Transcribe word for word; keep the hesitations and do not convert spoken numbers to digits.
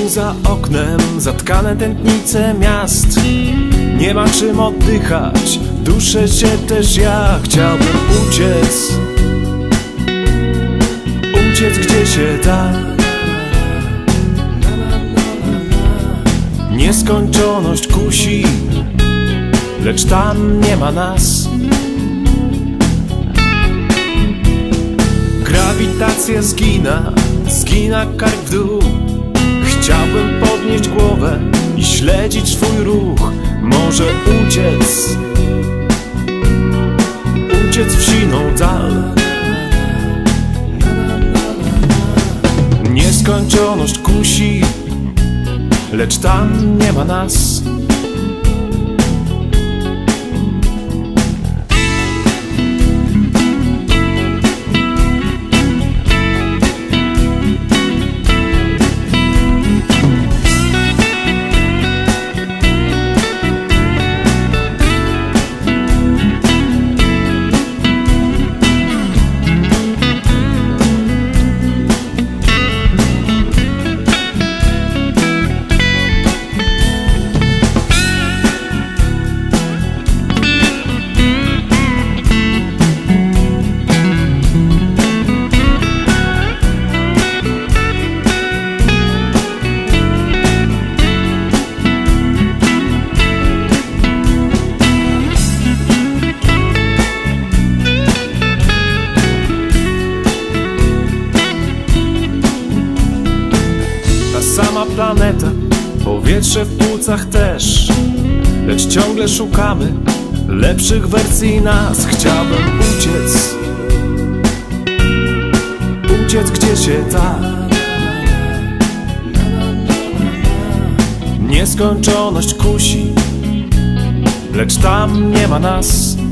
za oknem, zatkane tętnice miast. Nie ma czym oddychać, duszę się też ja. Chciałbym uciec, uciec gdzie się da. Nieskończoność kusi, lecz tam nie ma nas. Grawitacja zgina, zgina kark w dół. Chciałbym podnieść głowę i śledzić twój ruch. Może uciec, uciec w siną dal. Nieskończoność kusi, lecz tam nie ma nas. Sama planeta, powietrze w płucach też, lecz ciągle szukamy lepszych wersji nas. Chciałbym uciec, uciec gdzie się da. Nieskończoność kusi, lecz tam nie ma nas.